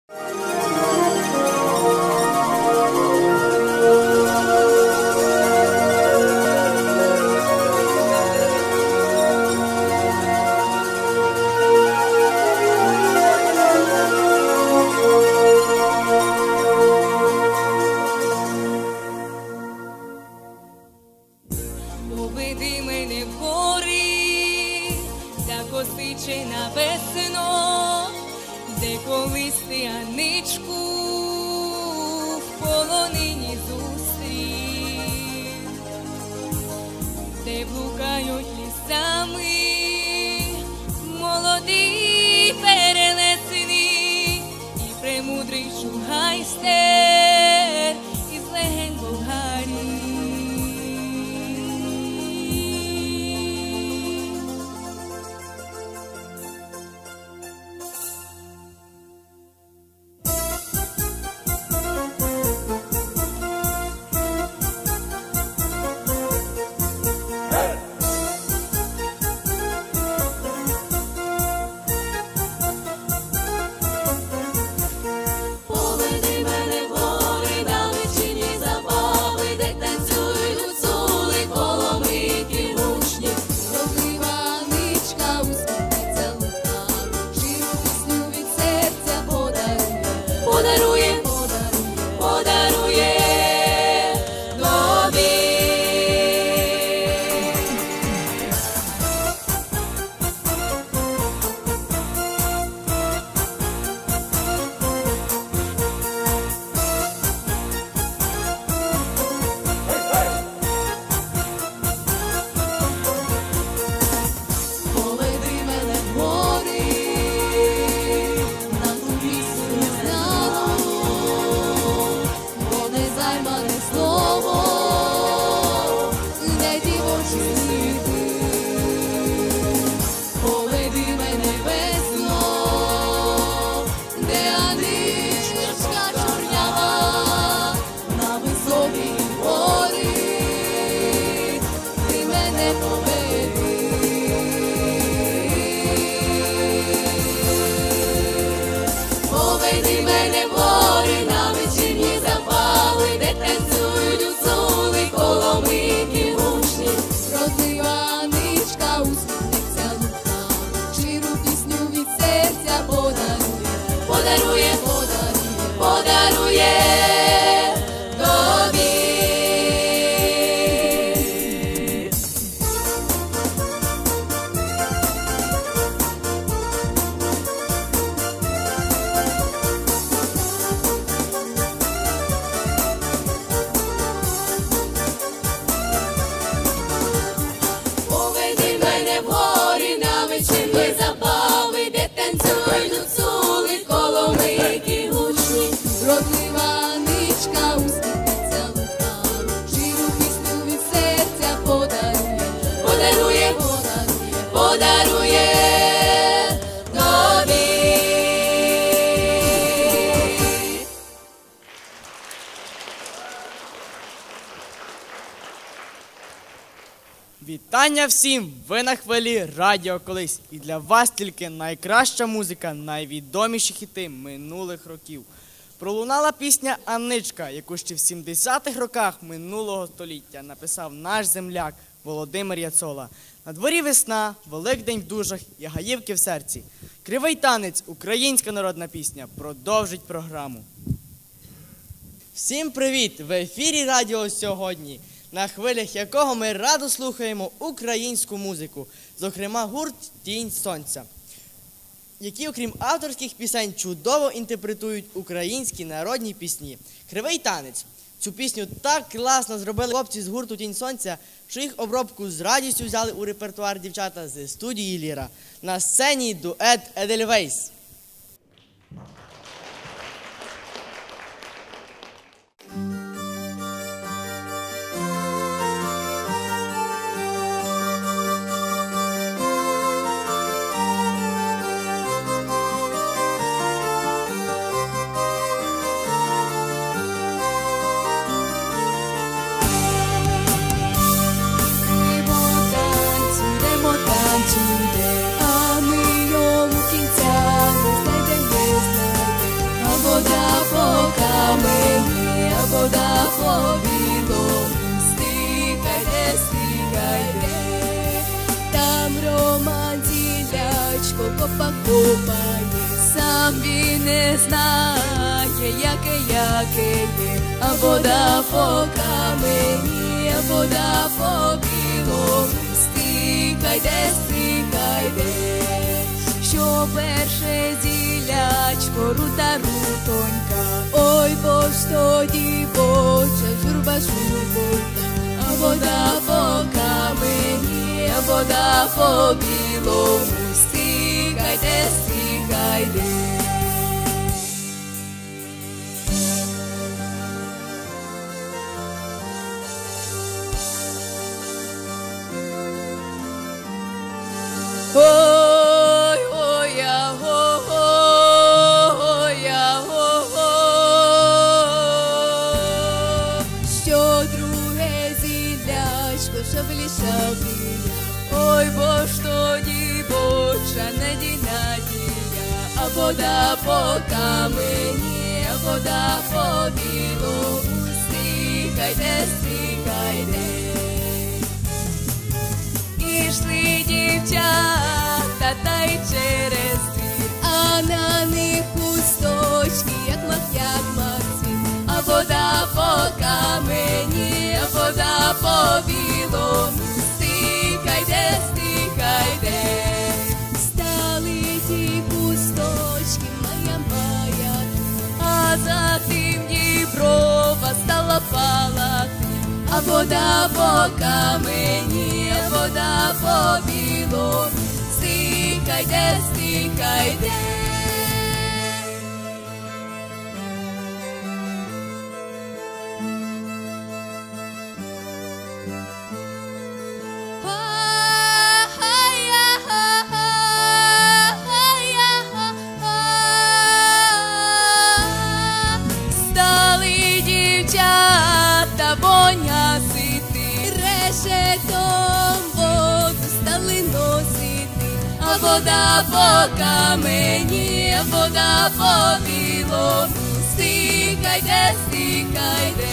Поведи мене в гори, за косичина весно, де колись ти, Аничку, в полонині зустрів, де блукають лісами молоді перелесені і премудрий шугайстер із легенд Болгарії. Вітання всім! Ви на хвилі Радіо Колись. І для вас тільки найкраща музика, найвідоміші хіти минулих років. Пролунала пісня «Анничка», яку ще в 70-х роках минулого століття написав наш земляк Володимир Яцола. На дворі весна, Великдень в душах і гаївки в серці. Кривий танець, українська народна пісня, продовжить програму. Всім привіт! В ефірі Радіо сьогодні, на хвилях якого ми радо слухаємо українську музику, зокрема гурт «Тінь сонця», які, окрім авторських пісень, чудово інтерпретують українські народні пісні. «Кривий танець». Цю пісню так класно зробили хлопці з гурту «Тінь сонця», що їх обробку з радістю взяли у репертуар дівчата зі студії «Ліра». На сцені дует «Едельвейс». Танцюйте, а ми йому кінця вода по білому стикайте, стикайте. Там Роман зілячко копає, сам він не знає, яке є, а вода по камені, а вода по білому стикайте, стикайте. Що перше зілячко, рута рутонька, ой, бо ж тоді боча, журба журбонька, а вода по камені, а вода по білому стикайте, стикайте. Ой, ой, я, ой, я, що друге зілячко, шаблі, ой, бо ж тоді боча надія, а вода по камені, а вода по білому стикайте, стикайте. Ішли дівчата та й через двір, а на них кусточки, як мах цвіт, а вода по камені, а вода по білому стикайте, стикайте. Стали ті кусточки, мая, а за тим Діброва стала палати, а вода по камені, а вода по білому стикайте, стикайте. Стали дівчата бонясити, решетом воду стали носити, а вода по камені, а вода по білому стикайте, стикайте.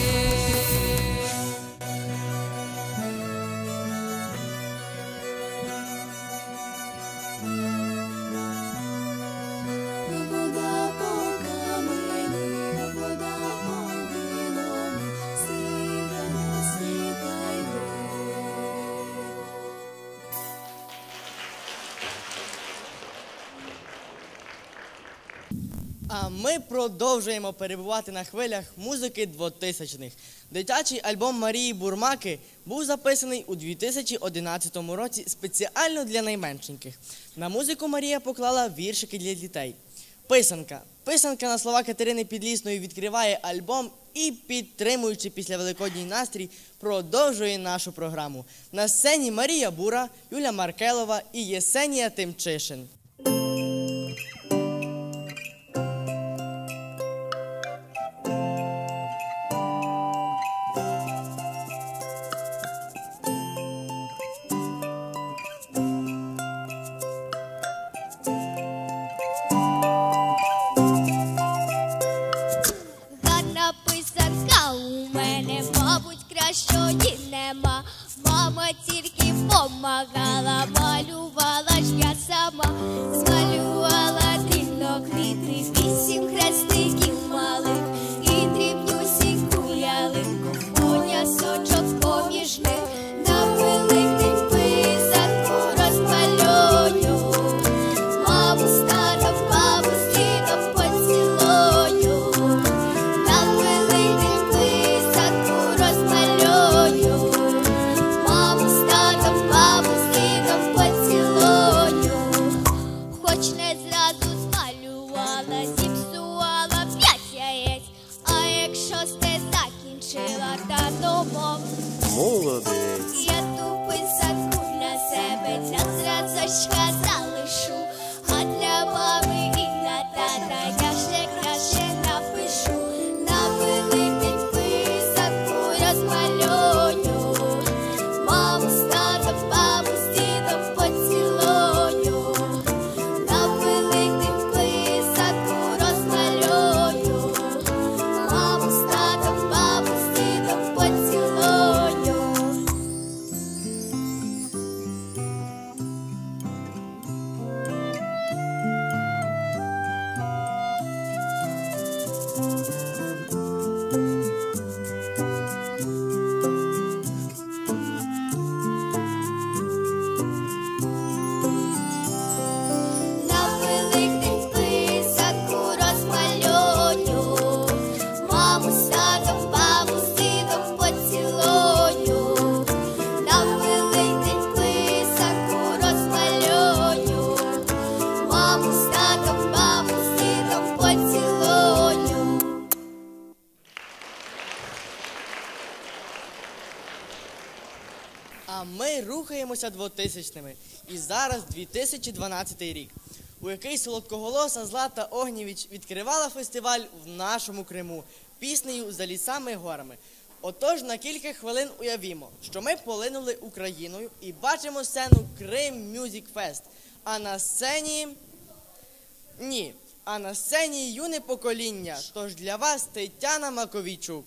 А ми продовжуємо перебувати на хвилях музики 2000-х. Дитячий альбом Марії Бурмаки був записаний у 2011 році спеціально для найменшеньких. На музику Марія поклала віршики для дітей. Писанка. Писанка на слова Катерини Підлісної відкриває альбом і, підтримуючи післявеликодній настрій, продовжує нашу програму. На сцені Марія Бура, Юля Маркелова і Єсенія Тимчишин. Кращої нема, мама тільки помагала, малювала ж я сама, змалювала дрібноквіти, 8 хрестиків малих і дрібнюсіньку ялинку, понясочок поміж них, на великий писанку розмалюю, маму стару, бабу з дідом поцілую, на великий писанку розмалюю, маму з татом, бабу з дідом поцілую. Хоч не зразу змалювала, зіпсувала 5 яєць, а як 6 закінчила, та домов. Молодець. Я ту писанку для себе, для зразочка залишу, а для мами і для тата я ще краще напишу. На великий писанку розмалюю, маму з татом, бабу з дідом поцілую. На великий писанку розмалюю, маму з татом, бабу А ми рухаємося 2000-ми. І зараз 2012 рік, у який солодкоголоса Злата Огнєвіч відкривала фестиваль в нашому Криму піснею «За лісами і горами». Отож, на кілька хвилин уявімо, що ми полинули Україною і бачимо сцену Крим Мюзик Фест. А на сцені... Ні, а на сцені юне покоління. Тож для вас Тетяна Маковійчук.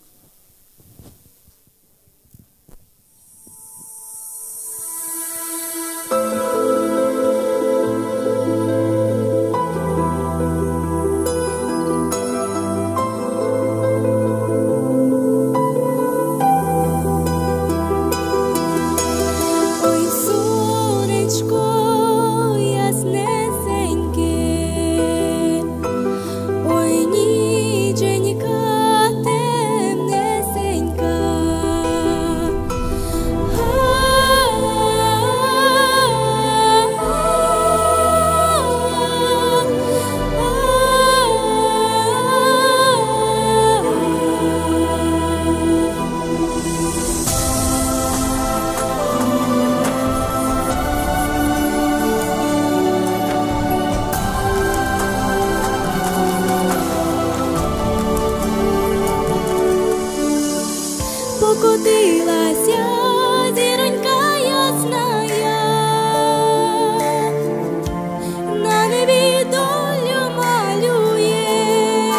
Покотилася зіронька ясная, на небі долю малює,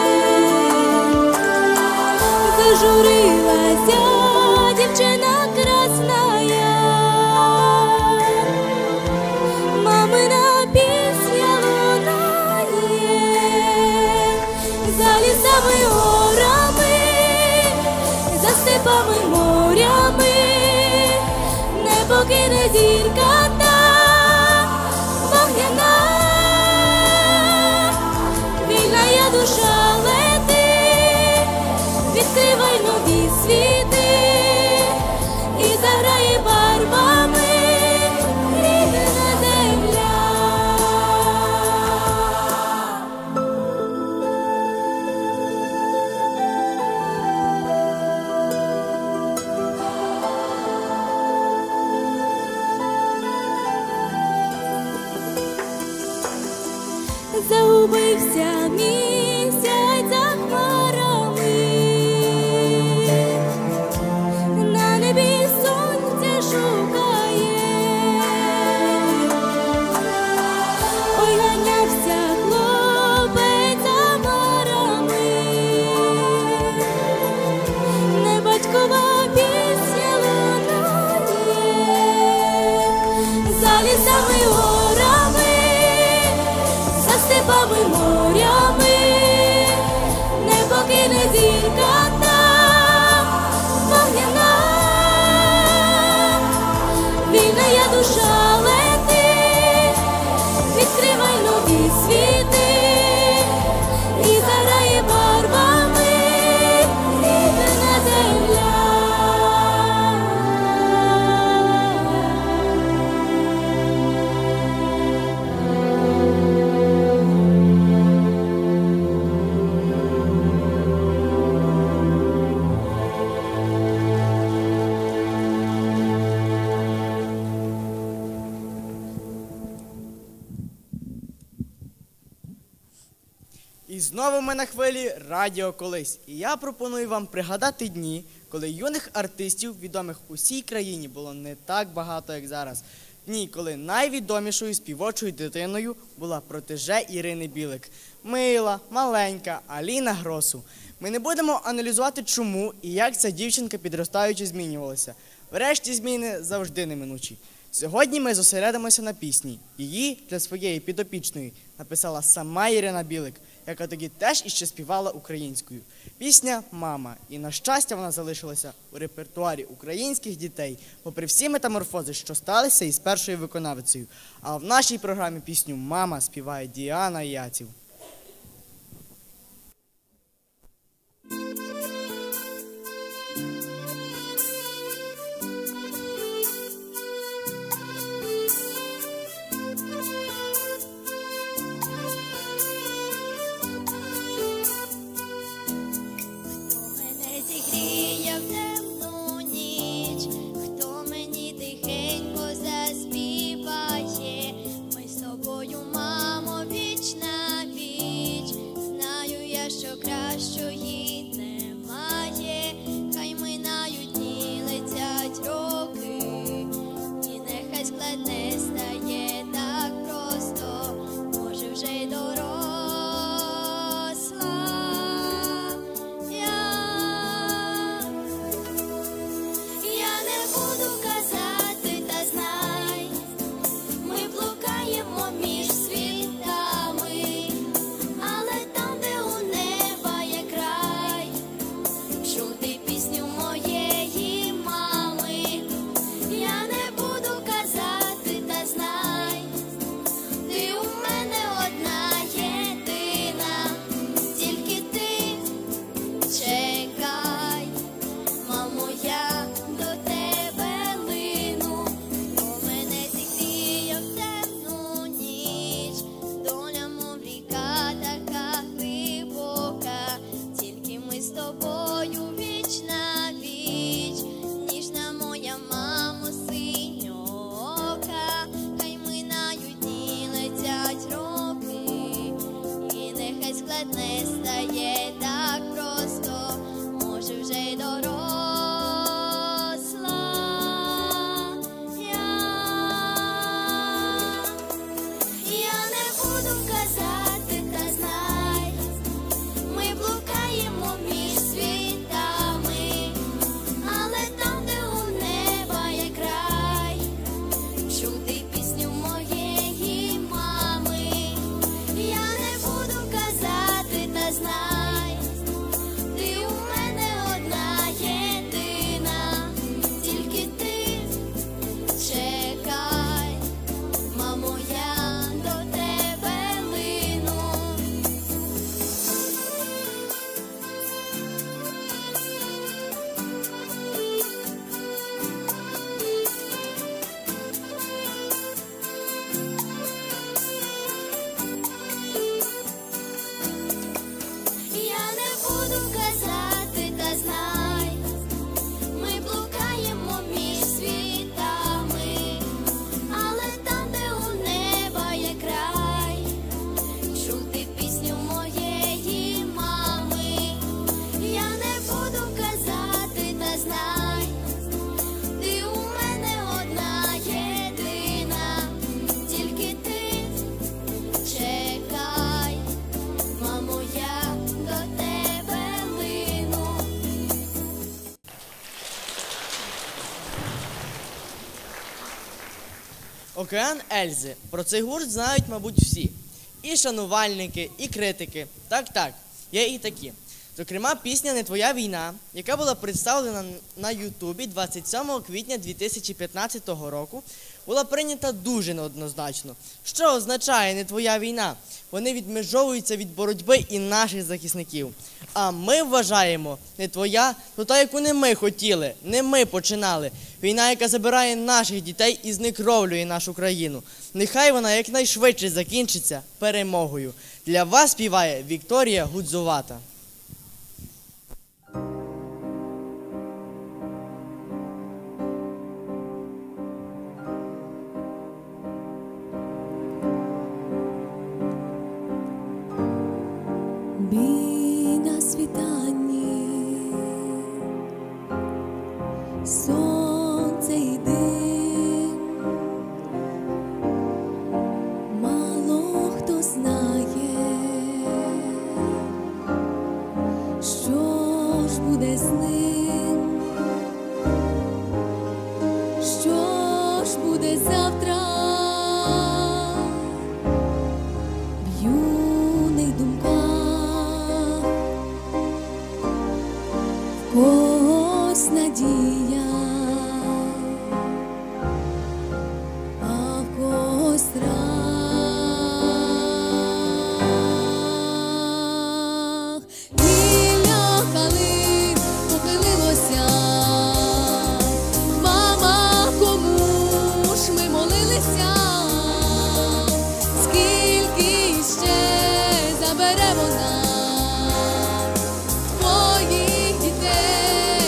зажурилася дівчина красная, мамина пісня лунає, за лісами горами, за степами морями, не покине зірка та вогняна, вільна я душа лети, відкривай нові світи і заграє барвами рідна земля. Загубився місяць за хмарами, на небі сонця шукає, ой, ганявся хлопець за марами, не батькова пісня лунає, за лісами горами, за степами морями, не покине зірка та вогняна, вільна я душа лети, відкривай нові світи і заграє барвами рідна земля. І знову ми на хвилі Радіо Колись. І я пропоную вам пригадати дні, коли юних артистів, відомих усій країні, було не так багато, як зараз. Дні, коли найвідомішою співочою дитиною була протеже Ірини Білик. Мила, маленька Аліна Гросу. Ми не будемо аналізувати, чому і як ця дівчинка підростаючи змінювалася. Врешті зміни завжди неминучі. Сьогодні ми зосередимося на пісні. Її для своєї підопічної написала сама Ірина Білик, яка тоді теж іще співала українською. Пісня «Мама». І, на щастя, вона залишилася у репертуарі українських дітей, попри всі метаморфози, що сталися із першою виконавицею. А в нашій програмі пісню «Мама» співає Діана Яців. Зігріє в темну ніч, хто мені тихий кращої немає, хай минають дні, летять роки, і нехай склад не стає так просто, може вже й доросла я не буду казати, та знай, ми блукаємо між світами, але там, де у неба є край, чути пісню моєї мами. Я не буду казати, та знай, ти у мене одна єдина, тільки ти чекай, мамо, я до тебе лину, у мене зігріє в темну ніч, доля, мов ріка така глибока, тільки ми з тобою віч на віч, ніжна моя мамо, синьока, хай минають дні, летять роки, і нехай склад не стає так просто, може вже й доросла я не буду казати, та знай, ми блукаємо між світами, але там, де у неба є край, чути пісню моєї мами. Я не буду казати, та знай, ти у мене одна єдина, тільки ти чекай, мамо, я до тебе лину. Я не буду казати, та знай, ми блукаємо між світами, але там, де у неба є край, чути пісню моєї мами. Я не буду казати, та знай, ти у мене одна єдина, тільки ти чекай, мамо, я до тебе лину. Океан Ельзи. Про цей гурт знають, мабуть, всі. І шанувальники, і критики. Так, є і такі. Зокрема, пісня «Не твоя війна», яка була представлена на Ютубі 27 квітня 2015 року, була прийнята дуже неоднозначно. Що означає «Не твоя війна»? Вони відмежовуються від боротьби і наших захисників. А ми вважаємо, не твоя, то та, яку не ми хотіли, не ми починали. Війна, яка забирає наших дітей і знекровлює нашу країну. Нехай вона якнайшвидше закінчиться перемогою. Для вас співає Вікторія Гудзувата. Бій на світанні, сонце й дим, мало хто знає, що ж буде з ним, що ж буде завтра. В юних думках в когось надія, а в когось страх. Гілля калин похилилося, мама, кому ж ми молилися? Скільки ще забере вона твоїх дітей?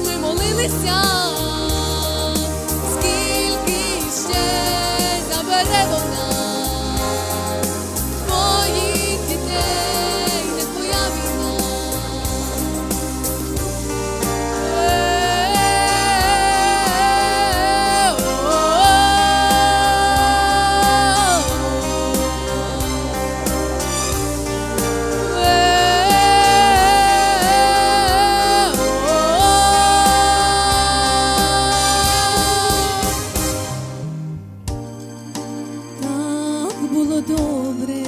ми молилися, скільки ще забере вона твоїх дітей, не твоя війна. Так було добре,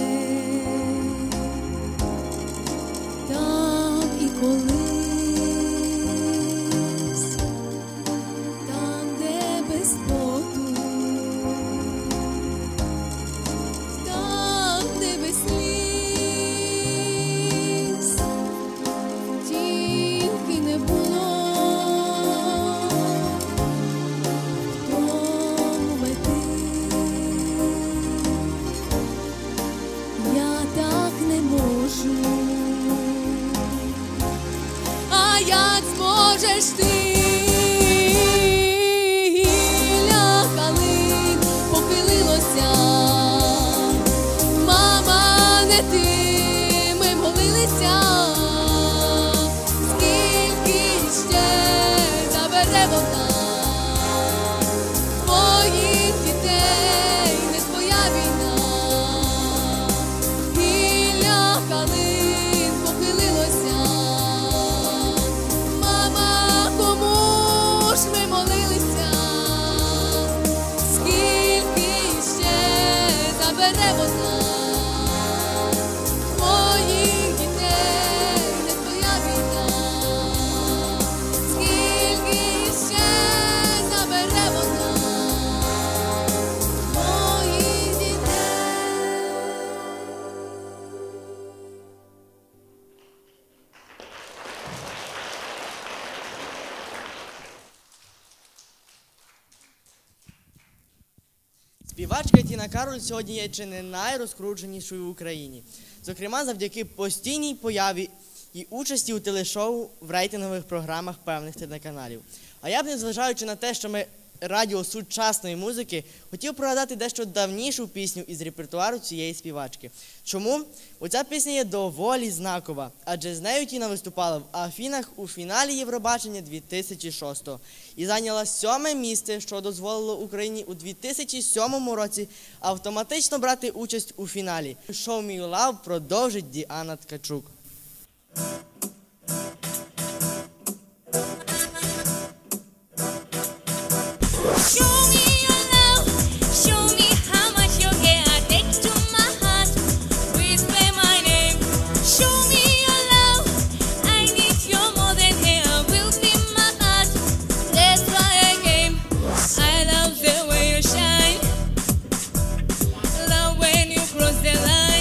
так і колись, там, де без поту, там, де без сліз, тільки не було в тому мети. Я так не можу, а як зможеш ти? Гілля калин похилилося, мама, не ти, ми молилися, скільки ще забере вона твоїх дітей, не твоя війна. Гілля калин похилилося, мама, кому ж ми молилися, скільки ще забере вона твоїх дітей, не твоя війна, скільки ще забере вона твоїх дітей. Співачка Тіна Кароль сьогодні є чи не найрозкрученішою в Україні. Зокрема, завдяки постійній появі і участі у телешоу в рейтингових програмах певних телеканалів. А я б, незважаючи на те, що ми радіо сучасної музики, хотів пригадати дещо давнішу пісню із репертуару цієї співачки. Чому? Оця пісня є доволі знакова, адже з нею Тіна виступала в Афінах у фіналі Євробачення 2006-го і зайняла 7-ме місце, що дозволило Україні у 2007 році автоматично брати участь у фіналі. «Show me your love» продовжить Діана Ткачук. Show me your love, show me how much you care. Take to my heart, whisper my name. Show me your love, I need you more than air. Will be my heart, that's why I came. I love the way you shine, love when you cross the line.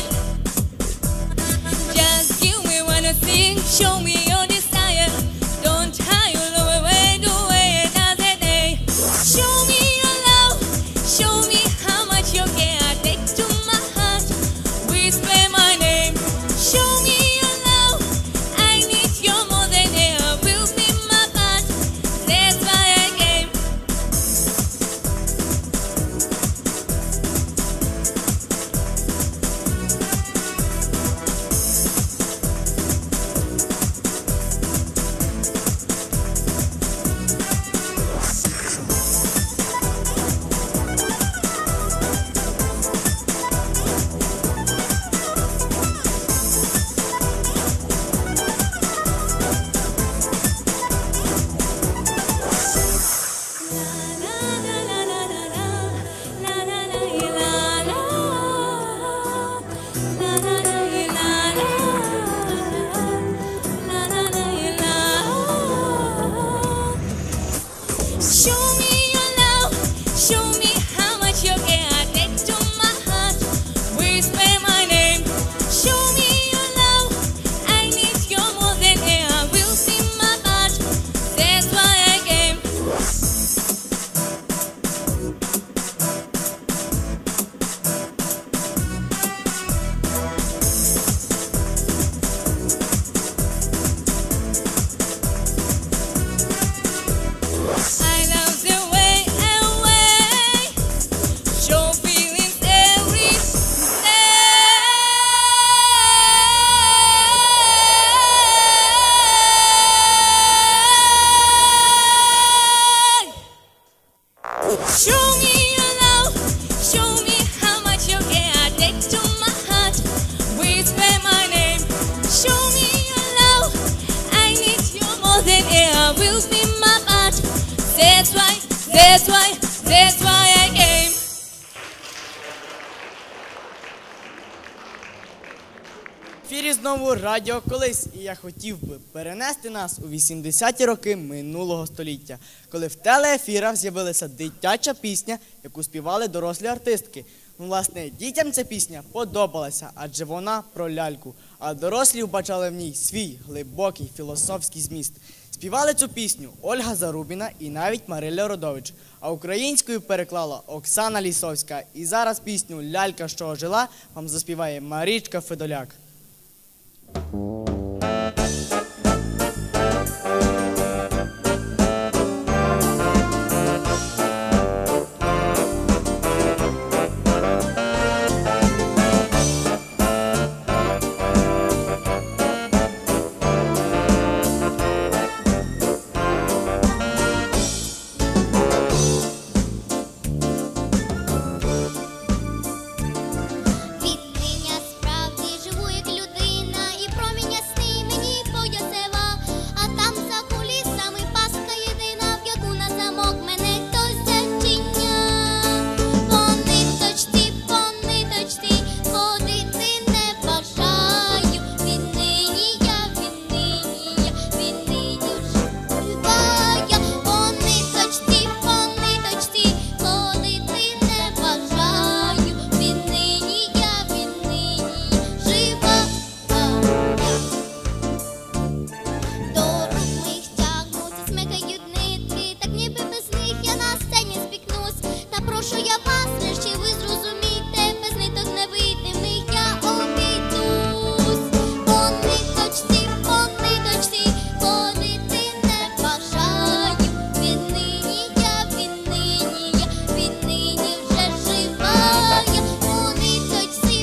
Just give me one thing, show me your desire. Don't hide your love away, do it another day. Show me your love, show me how much you care. Take to my heart, whisper my name. Show me your love, I need you more than air. Will be my heart, that's why I came. Show me your love, show me how much you care. Take to my heart, whisper my name. Show me your love, I need you more than air. Will be my heart, that's why I came. Show me your love, show me how much you care. I take to my heart, whisper my name. Show me your love, I need you more than air. Will be my heart. That's why I came. В ефірі знову Радіо Колись, і я хотів би перенести нас у 80-ті роки минулого століття, коли в телеефірах з'явилася дитяча пісня, яку співали дорослі артистки. Власне, дітям ця пісня подобалася, адже вона про ляльку, а дорослі вбачали в ній свій глибокий філософський зміст. Співали цю пісню Ольга Зарубіна і навіть Мариля Родович, а українською переклала Оксана Лісовська. І зараз пісню «Лялька, що ожила» вам заспіває Марічка Федоляк. Віднині справді живу як людина, і промінь ясний мені подя села. А там за кулісами пастка єдина, в яку на замок мене хтось зачиняв. По ниточці ходити не бажаю. Віднині я вже живая. По ниточці ходити не бажаю. Віднині я жива. До рук моїх тягнуться, смикають нитки, так ніби без них я на сцені спікнусь. Та прошу я вас, врешті ви зрозумійте, без ниток невидимих я обійдусь. По ниточці ходити не бажаю. Віднині я вже живая. По ниточці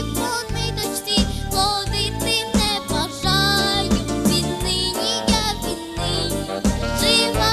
ходити не бажаю. Віднині я жива.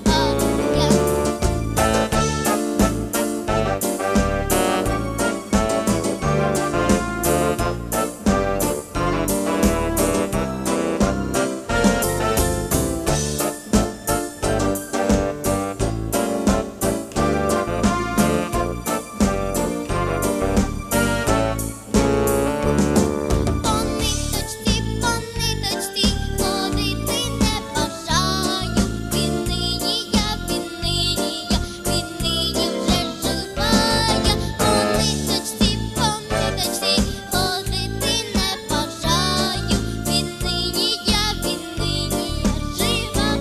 По ниточці ходити не бажаю. Віднині я вже живая. По ниточці ходити не бажаю. Віднині я жива.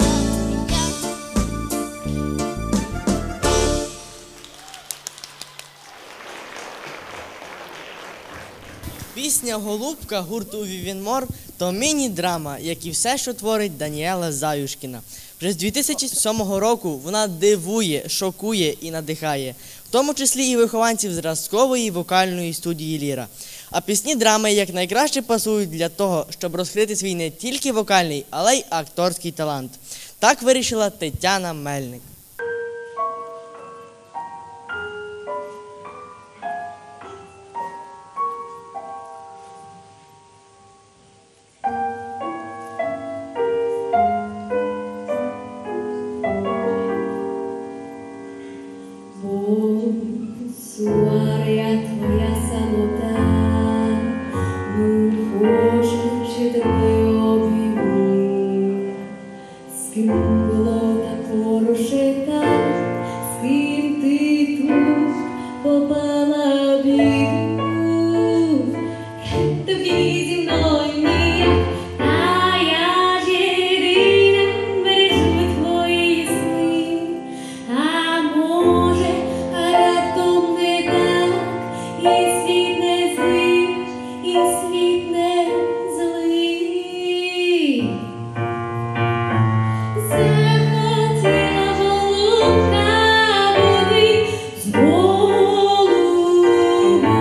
Пісня «Голубка» гурту «Вівінмор» – то міні-драма, як і все, що творить Даніела Заюшкіна. Вже з 2007 року вона дивує, шокує і надихає, в тому числі і вихованців зразкової вокальної студії «Ліра». А пісні драми якнайкраще пасують для того, щоб розкрити свій не тільки вокальний, але й акторський талант. Так вирішила Тетяна Мельник. Суаря твоя самота, ну хочеш чи тебе обійму, з ким було так хороше так, з ким ти тут попала в біду, тобі зі мною ніяк, а я ж єдина бережу твої сни, а може раптом не так, і світ не злий, і світ не злий. Захотіла голубка бути з голубом.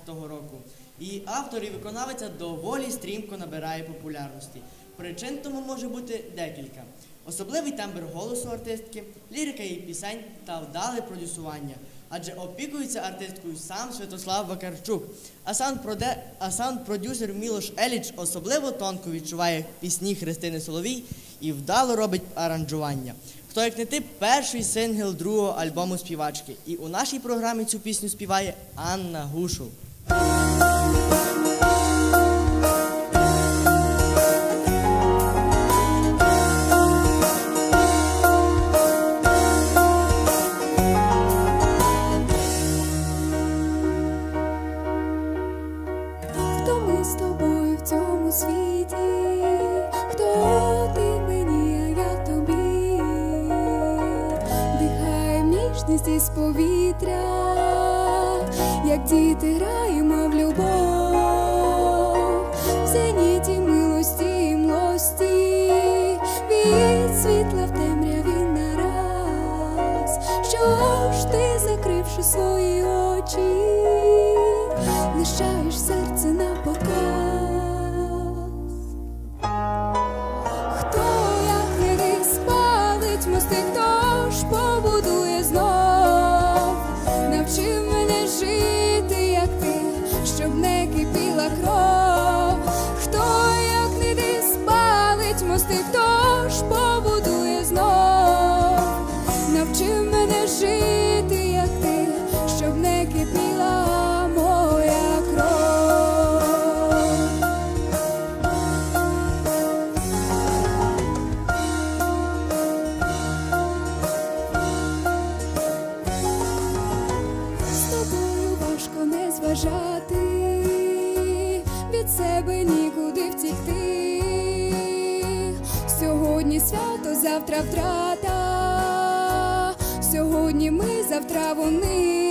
року. Її автор і виконавиця доволі стрімко набирає популярності. Причин тому може бути декілька. Особливий тембр голосу артистки, лірика її пісень та вдале продюсування. Адже опікується артисткою сам Святослав Вакарчук, а саунд-продюсер Мілош Еліч особливо тонко відчуває пісні Христини Соловій і вдало робить аранжування. Хто як не ти, перший сингл другого альбому співачки. І у нашій програмі цю пісню співає Анна Гушул. Хто ми з тобою в цьому світі? Хто ти мені, а я тобі? Дихаєм ніжність із повітря, як діти граємо в любов, в зеніті милості і млості, від світла в темряві нараз. Що ж ти, закривши свої очі, лишаєш серце на показ? Хто, як не ти, спалить мости, хто ж побудує знов? Навчи мене жити, як ти, щоб не кипіла кров. Хто, як не ти, спалить мости, хто ж побудує знов? Навчи мене жити, як ти, щоб не кипіла моя кров. З тобою важко не зважати, від себе нікуди втікти. Сьогодні свято, завтра втрата, сьогодні ми, завтра вони.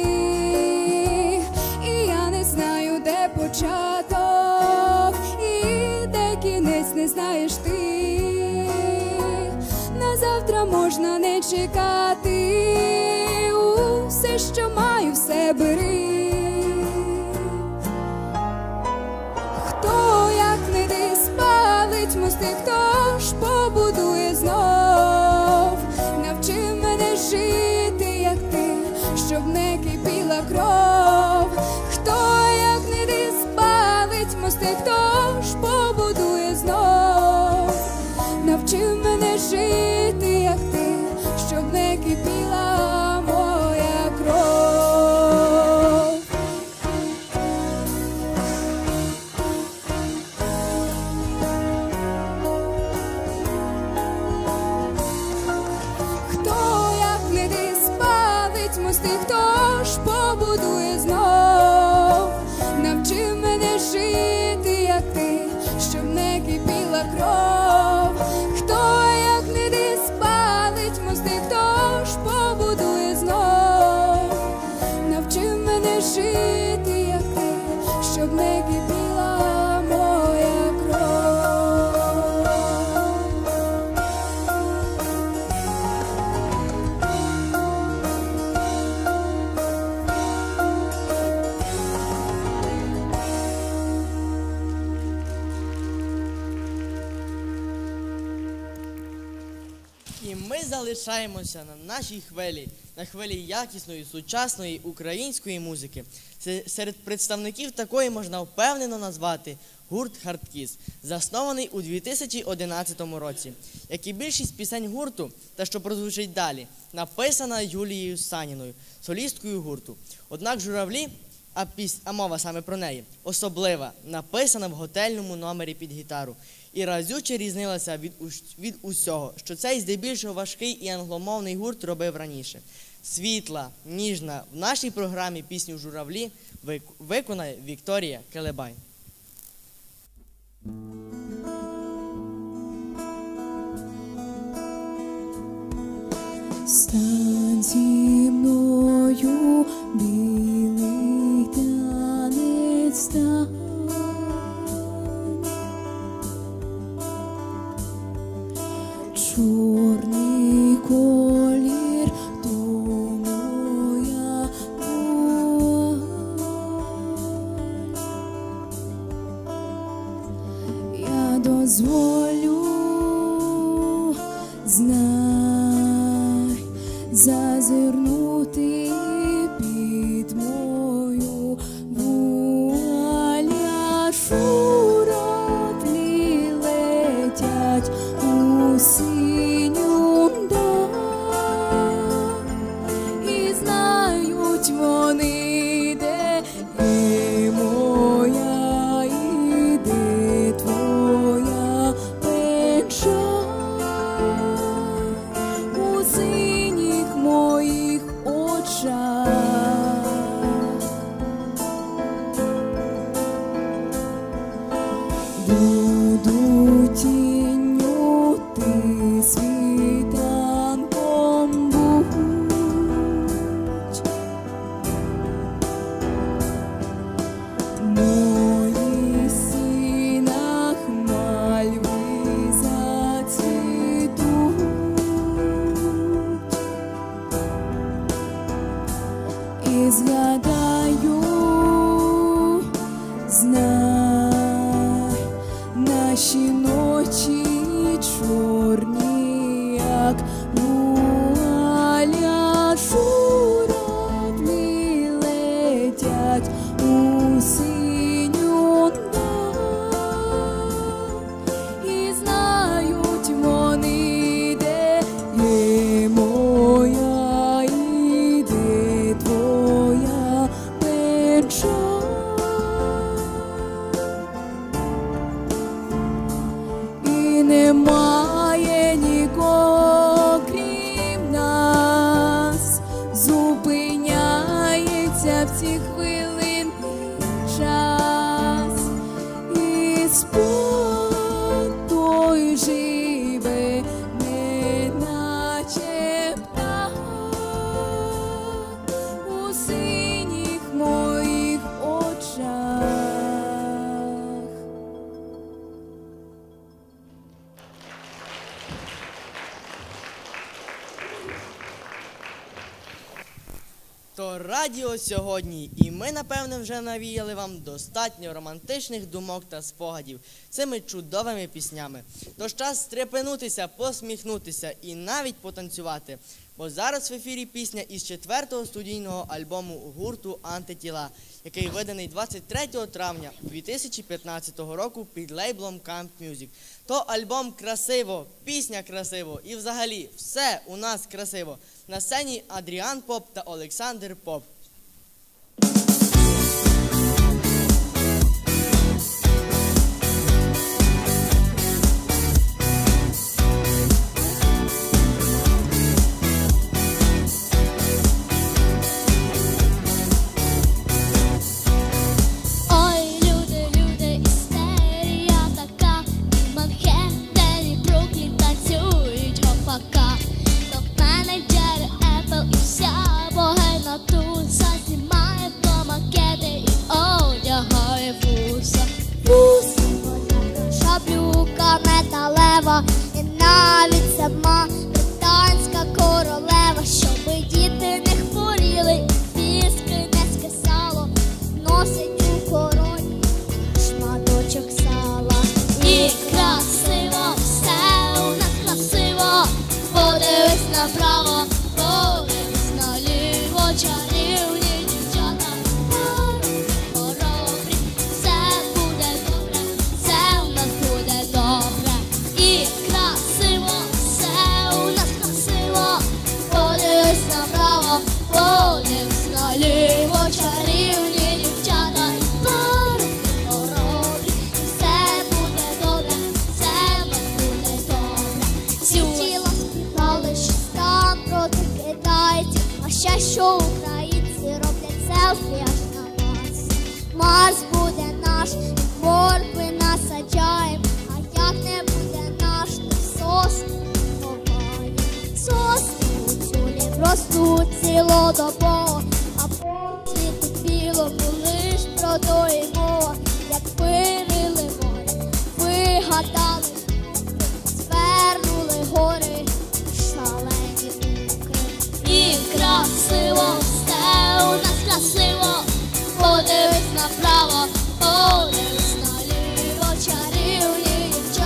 І я не знаю, де початок, і де кінець, не знаєш ти. На завтра можна не чекати, усе, що маю, все бери. Хто, як не ти, спалить мости, хто ж побудує знов? Навчи мене жити, як ти, щоб не кипіла кров. Хто, як не ти, спалить мости, хто ж побудує знов? Навчи мене жити, як ти, щоб не кипіла моя кров. Хто, як не ти, спалить мости, хто ж побудує знов? Навчи мене жити, як ти, щоб не кипіла кров. Хто, як не ти, спалить мости, хто ж побудує знов? Навчи мене жити, як ти, щоб не кипіла моя кров. І ми залишаємося на нашій хвилі, на хвилі якісної, сучасної української музики. Серед представників такої можна впевнено назвати гурт «Хардкіс», заснований у 2011 році. Як і більшість пісень гурту, та що прозвучить далі, написана Юлією Саніною, солісткою гурту. Однак «Журавлі», а мова саме про неї, особлива, написана в готельному номері під гітару. І разюче різнилася від усього, що цей здебільшого важкий і англомовний гурт робив раніше. Світла, ніжна, в нашій програмі пісню «Журавлі» виконає Вікторія Келебай. Стань зі мною, білий танець стань. Чорний колір, то моя я дозволю, знай, зазирнути під мою вуаль. Журавлі летять у синю даль, і знають вони, де і моя, і де твоя печаль. У синіх моїх очах буду тінню, ти світанком будь. В моїх сінах мальви зацвітуть, і згадаю, знай, наші ночі чорні, як вуаля. Журавлі летять у синю даль, і знають вони, де є моя, і де твоя печаль. І немає нікого, крім нас, зупиняється в ці хвилини час, і спогад той живе, неначе птах у синіх моїх очах. То радіо сьогодні, і ми, напевне, вже навіяли вам достатньо романтичних думок та спогадів цими чудовими піснями. Тож час стрепенутися, посміхнутися і навіть потанцювати. Бо зараз в ефірі пісня із 4-го студійного альбому гурту «Антитіла», який виданий 23 травня 2015 року під лейблом Camp Music. То альбом красиво, пісня красиво і взагалі все у нас красиво. На сцені Адріан Поп та Олександр Поп. Ой, люди, люди, істерія така, і Манхеттен, і Бруклін танцюють гопака. До менеджери Apple і вся богема туса знімає макети і одягає вуса. Вуса, вона шаблюка металева, і навіть сама британська королева, щоби діти не хворіли, віски не скисало, носить у короні шматочок сала. І красиво, все у нас красиво, подивись направо, подивись наліво, чарівні дівчата, хоробрі, все буде добре, все у нас буде добре. І красиво, все у нас красиво, подивись направо, подивись наліво, чарівні дівчата, хоробрі, все буде добре, все у нас буде добре. Тіло співали, що там проти китайців, а ще що українці роблять селфі аж на Марс. Марс буде наш, і моркви насаджаєм, а як не буде наш, то сосни ховаєм. Сосни у цюлі ростуть цілодобово, а по світу білому лиш про то і мова. Як вирили море, вигадали звернули гори, шалені укри. І красиво, все у нас красиво, подивись направо, подивись наліво, чарівні дівчата.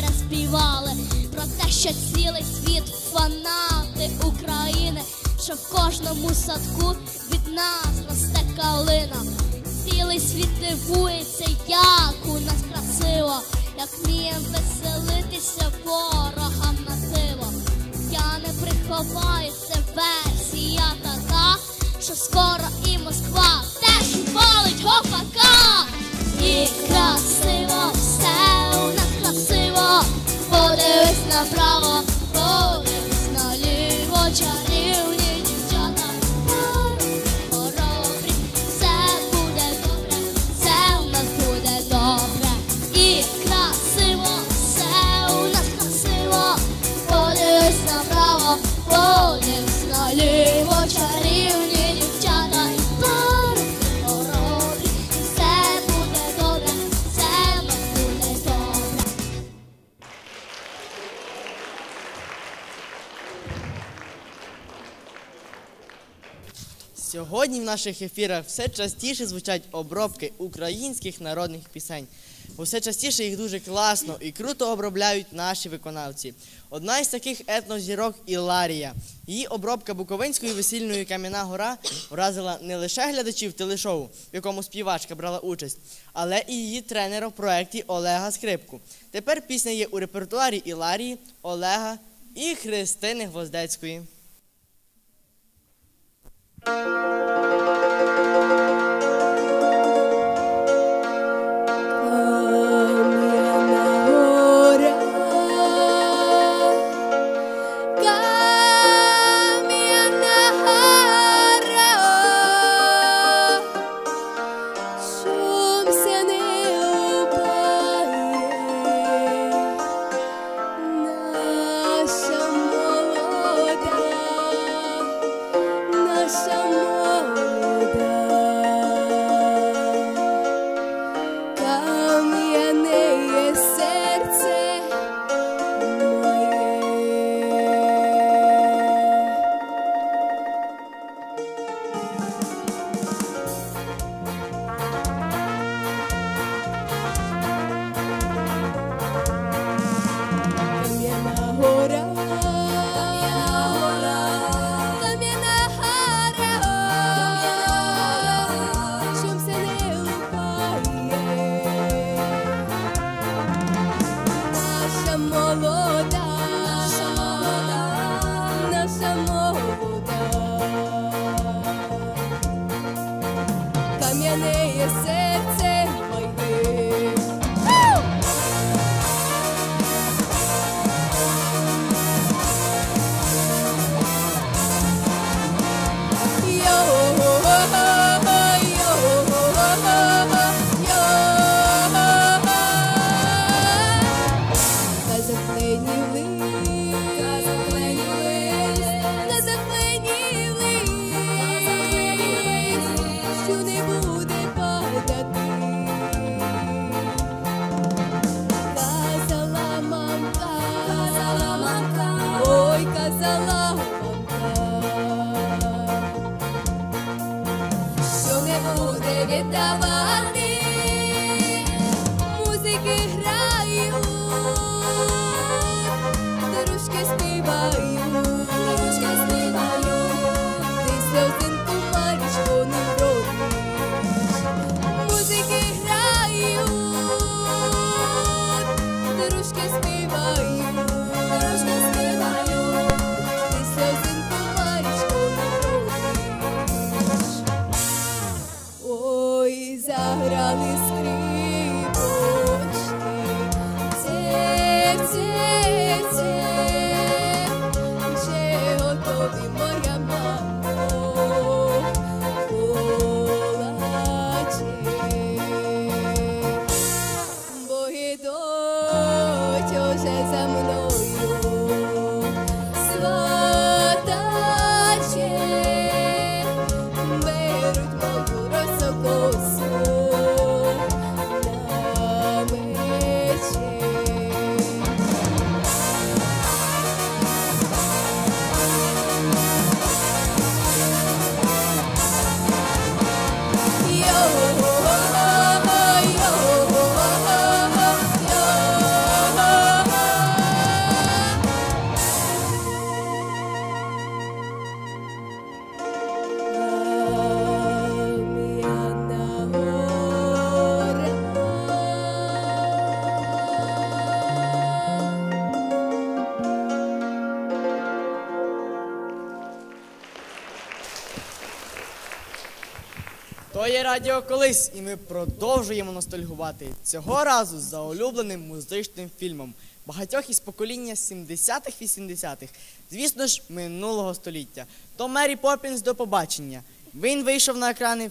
переспівали про те, що цілий світ фанати України, що в кожному садку від нас росте калина. Цілий світ дивується, як у нас красиво, як вмієм веселитися ворогам на диво. Я не приховаю, це версія така, що скоро і Москва теж валить гопака. І красиво, все у нас красиво, подивись направо, подивись наліво, чарівні дівчата, хоробрі, все буде добре, все у нас буде добре. І красиво, все у нас красиво, подивись направо, подивись наліво, чарівні дівчата, хоробрі, все буде добре, все у нас буде добре. Сьогодні в наших ефірах все частіше звучать обробки українських народних пісень. Усе частіше їх дуже класно і круто обробляють наші виконавці. Одна із таких етнозірок – Іларія. Її обробка буковинською весільною «Кам'яна гора» вразила не лише глядачів телешоу, в якому співачка брала участь, але і її тренера в проєкті Олега Скрипку. Тепер пісня є у репертуарі Іларії, Олега і Христини Гвоздецької. Кам'яне серце моє. Віддавати, музики грають, дорожки співають, ти сльозинку Марічко не вродиш. Музики грають, дорожки співають, ти сльозинку Марічко не вродиш. Ой, заграли скрипочки, це, вже готові, моя мамо, плаче. Бо йдуть уже за мною сватачі, беруть мою росокосу на вечір. То є радіо колись, і ми продовжуємо ностальгувати. Цього разу за улюбленим музичним фільмом багатьох із покоління 70-х-80-х, звісно ж, минулого століття. То Мері Поппінс до побачення. Він вийшов на екрани в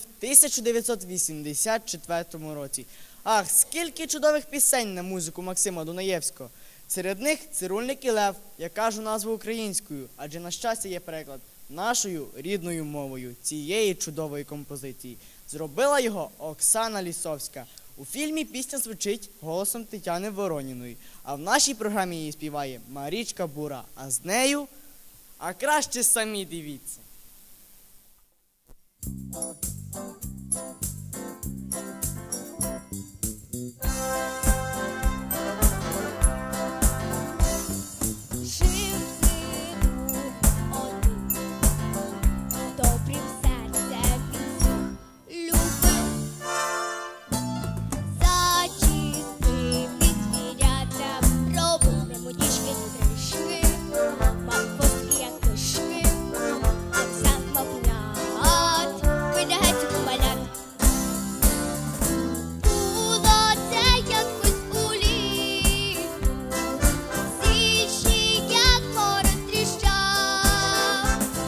1984 році. Ах, скільки чудових пісень на музику Максима Дунаєвського. Серед них «Цирульник і лев», я кажу назву українською, адже на щастя є переклад нашою рідною мовою цієї чудової композиції. Зробила його Оксана Лісовська. У фільмі пісня звучить голосом Тетяни Вороніної, а в нашій програмі її співає Марічка Бура. А з нею, а краще самі дивіться. Жив сину один, добрим серцем він любив, зачистив від звірятам, робив немодішки стрижки, мав фотки як кишки, а сам мовнят, видається помалят. Було це якось улітку, січні, як мороз тріщав,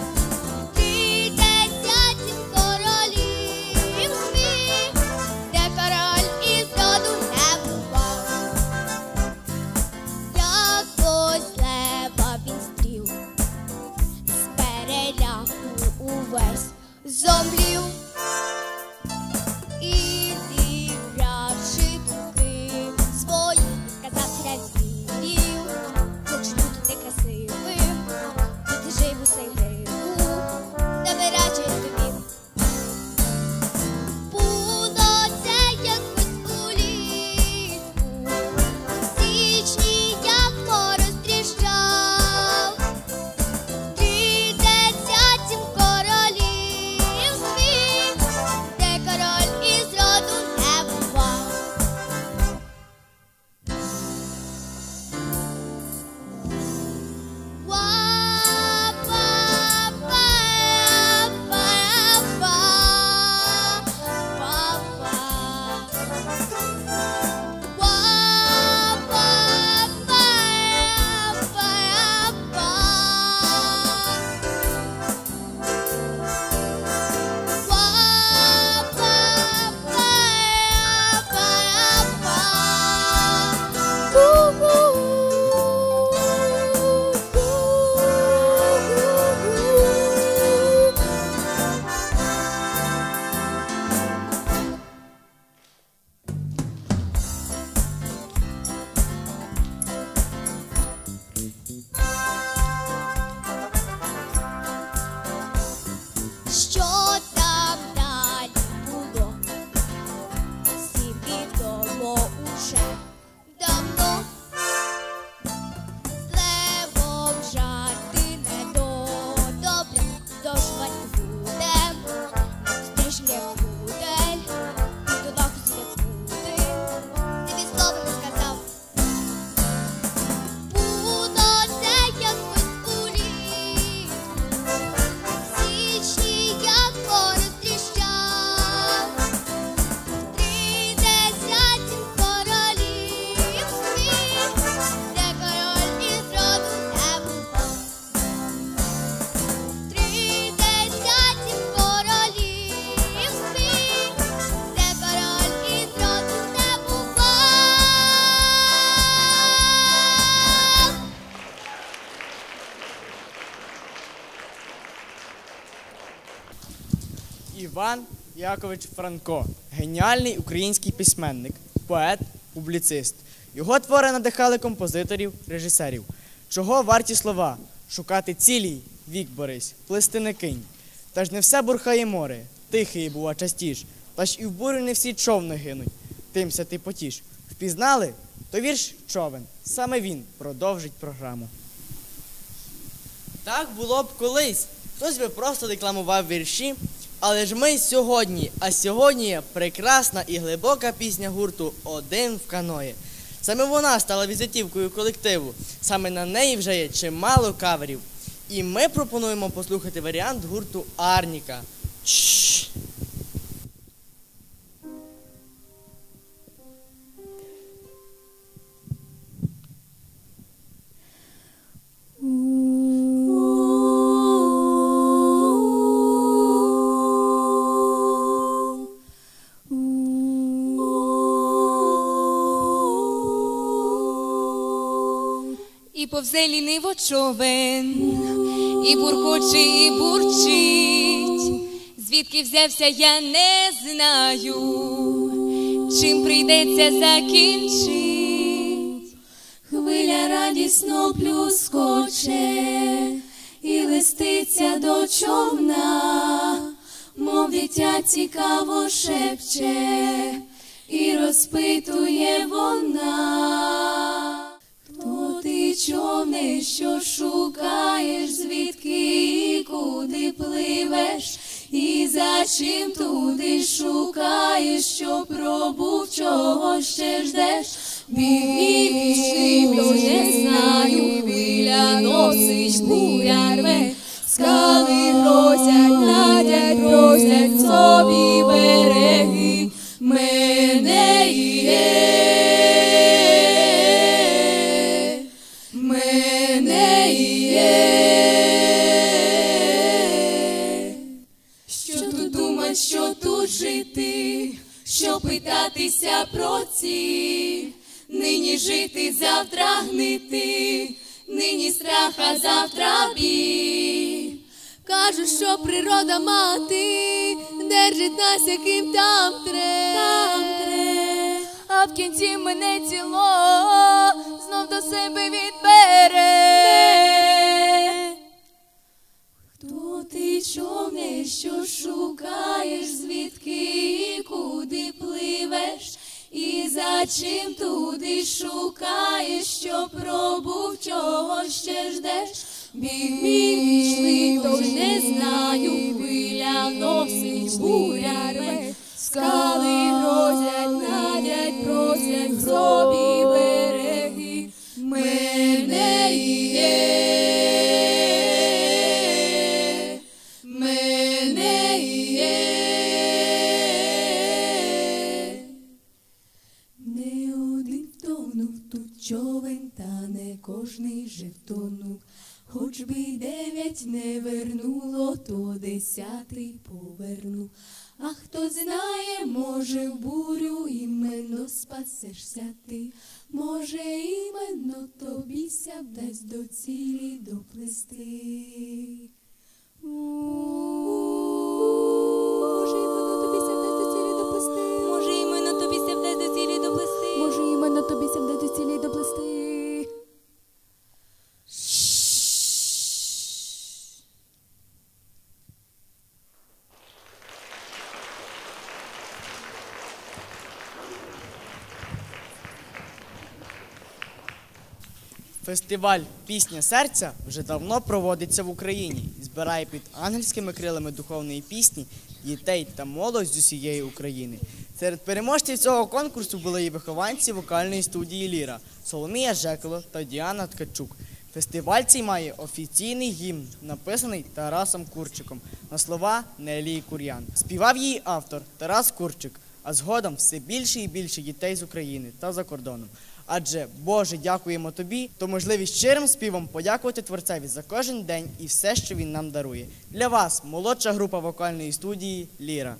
30 королів світ, де король із роду не бував. Якось лева він стрів, з переляку увесь зомлів. І зібравши думки свої, сказав для звірів: хочу бути некрасивим, бути жив у цей грибу, добирачи тобі. Було це якось улітку, січні, як мороз тріщав, 37 королів світ, де король із роду не бував. Що там далі було, всім відомо уже давно. З левом жарти не до добре, тож варто буде, стрижня буде, і до лаку свят буде, ти від слова не сказав. Було це якось улітку, січні, як мороз тріщав, 37 королів світ, де король із роду не бував. 37 королів світ, де король із роду не бував. Іван Якович Франко – геніальний український письменник, поет, публіцист. Його твори надихали композиторів, режисерів. Чого варті слова? Шукати цілій, вік борись, плести не кинь. Та ж не все бурхає море, тихий бува частіш, та ж і в бурю не всі човни гинуть. Тимся ти потіш. Впізнали? То вірш «Човен». Саме він продовжить програму. Так було б колись. Хтось би просто декламував вірші, але ж ми сьогодні, а сьогодні є прекрасна і глибока пісня гурту «Один в каної». Саме вона стала візитівкою колективу, саме на неї вже є чимало каверів. І ми пропонуємо послухати варіант гурту «Арніка». І повзе ліниво човен, і буркоче, і бурчить. Звідки взявся, я не знаю, чим прийдеться закінчить. Хвиля радісно плюскоче і листиться до човна, мов дитя цікаво шепче і розпитує вона. То ти, човне, що шукаєш, звідки і куди пливеш, і за чим туди шукаєш, що пробув, чого ще ждеш? Пішли, то не знаю, хвиля носить, буря рве, скали грозять, надять, просять собі береги, мене є. Мене є. Що тут думать, що тут жити, що питатися про ціль, нині жити, завтра гнити, нині страх, а завтра біль. Кажуть, що природа мати держить нас, яким там тре, а в кінці мене тіло знов до себе відбере. Хто ти, човне, що шукаєш, звідки і куди пливеш, і за чим туди шукаєш, що пробув, чого ще ждеш? Пішли, то не знаю, хвиля носить, буря рве, скали грозять, надять, просять собі береги, мене є. Мене є. Не один втонув тут човен, та не кожний же втонув. Хоч би й 9 не вернуло, то 10-й повернув. А хто знає, може, в бурю іменно спасешся ти, може, іменно тобі ся вдасть до цілі доплисти. Може, іменно тобі ся вдасть до цілі доплисти. Може, іменно тобі ся вдасть до цілі доплисти. Може, іменно тобі ся вдасть до цілі доплисти. Фестиваль «Пісня серця» вже давно проводиться в Україні і збирає під ангельськими крилами духовної пісні дітей та молодь з усієї України. Серед переможців цього конкурсу були і вихованці вокальної студії «Ліра» Соломія Жекало та Діана Ткачук. Фестиваль цей має офіційний гімн, написаний Тарасом Курчиком на слова Нелії Кур'ян. Співав її автор Тарас Курчик, а згодом все більше і більше дітей з України та за кордоном. Адже, Боже, дякуємо Тобі, то можливість щирим співом подякувати Творцеві за кожен день і все, що Він нам дарує. Для вас молодша група вокальної студії «Ліра».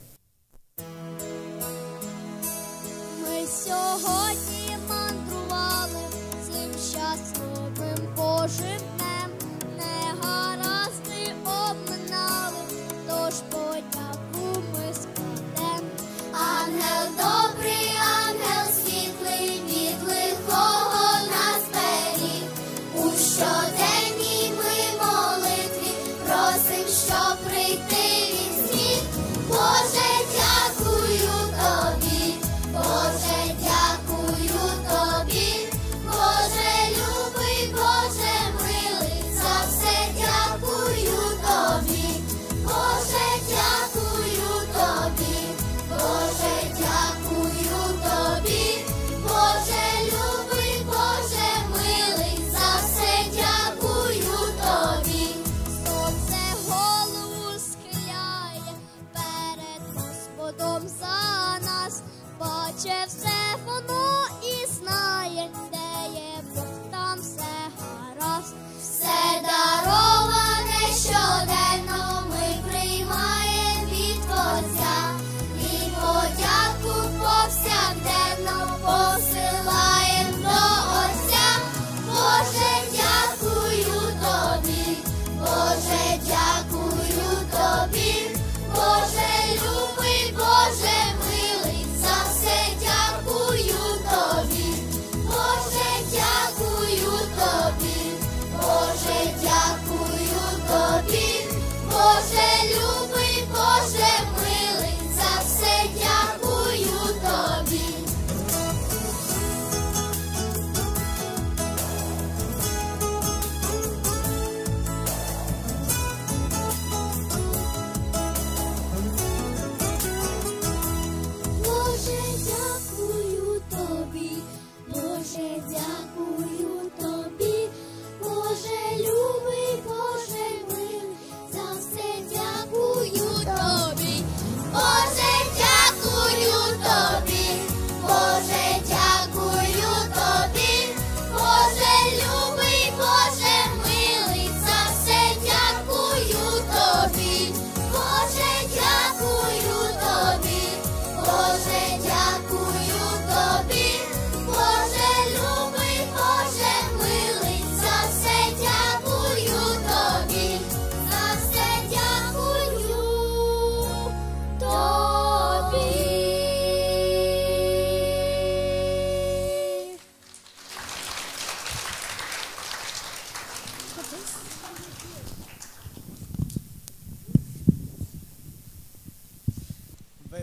Ми сьогодні мандрували цим щасливим Божим днем, негаразди обминали, тож подяку ми складем. Ангел добрий, ангел світлий, від лихого нас беріг. У щоденній ми молитві просим, щоб прийти від зміг. Боже, дякую Тобі, Боже, дякую Тобі, Боже любий, Боже милий.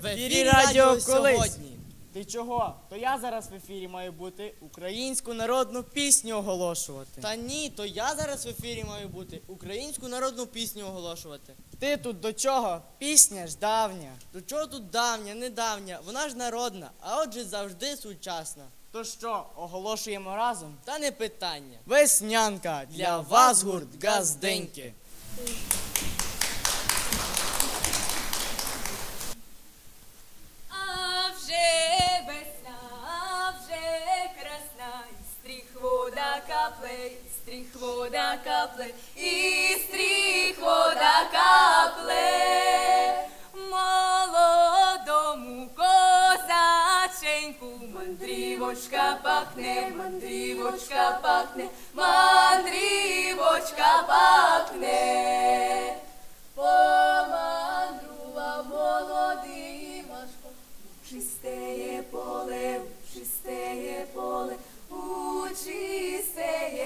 В ефірі радіо сьогодні. Ти чого? То я зараз в ефірі маю бути українську народну пісню оголошувати. Та ні, то я зараз в ефірі маю бути українську народну пісню оголошувати. Ти тут до чого? Пісня ж давня. До чого тут давня, недавня? Вона ж народна, а отже завжди сучасна. То що, оголошуємо разом? Та не питання. Веснянка для вас гурт Газденьки. А вже весна, а вже красна, і стріх вода капле, і стріх вода капле, і стріх вода капле. Молодому козаченьку мандрівочка пахне, мандрівочка пахне, мандрівочка пахне. Помандрував молодий Івашко у чистеє поле, у чистеє поле, у чистеє